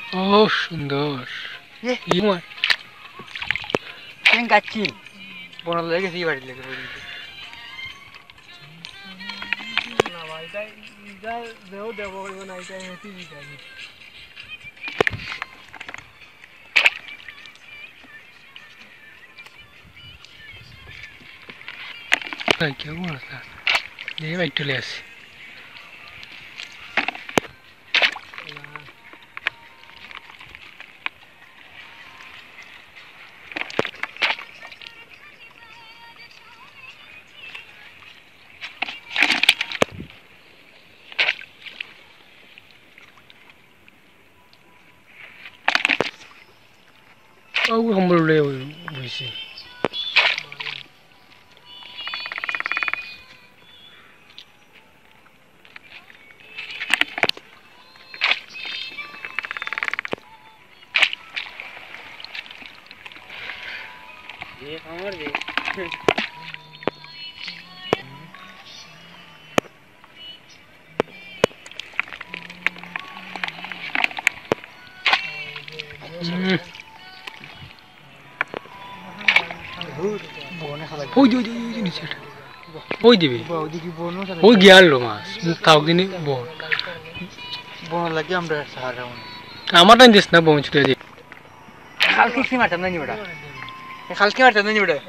ও সুন্দর ইমার কেন গাচ্ছি বড় লেগে সেই বাড়ি লেগে না ভাই এটা দেও দেব না এটা হেঁটে দিতে ভাই কেমন আছে দেখে ভাই চলে আসি ও সম্বল লৈ বহিছে ये हमर दे ওই যে নিচে ওই দিবি ওই গিয়ার লো মাছ তাও দিনে বন বন লাগে আমরা সাহারা আমার টাইম দিস না বন ছুটে খালকি কি মারতাম না নি বড়া খালকি মারতাম না নি বড়া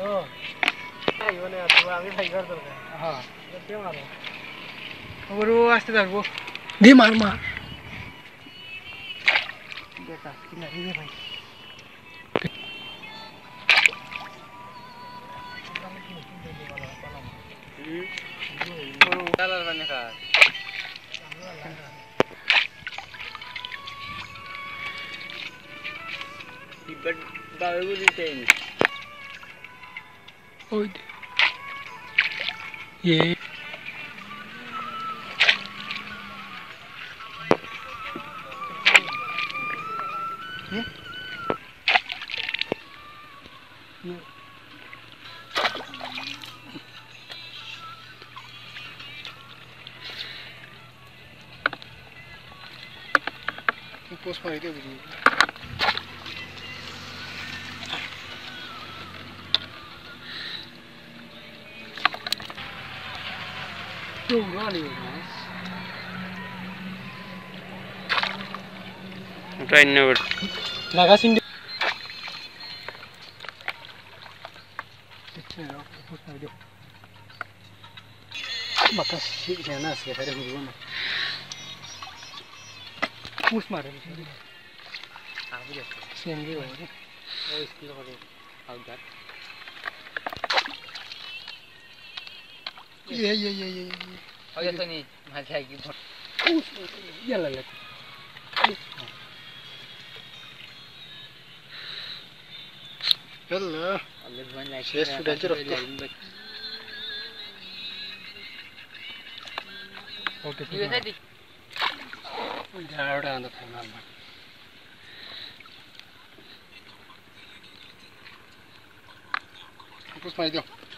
আমি ভাই কর দরকার হ্যাঁ কে মারো ওরে আসতে থাকবো দে মার মার বেটা কি না রে ভাই কালার বানে খা ইবাদ বাবুলি তেল ওই ये पोस्ट मारी दे बुझी तो गाली ट्राई नेवर लगा सिंडी पोस्ट मारी दो मका जाना से करे हुआ ना पोस्ट मारे आबू जाते सेंगे हो रे ओ स्किल करे आउट दैट ये हो जाता नहीं मजा आएगी ये लगा हेलो अल्लाह भगवान लाइक शेयर स्टूडेंट रखो ओके ये है दी जाड़ा अंदर था मार कुछ मार दो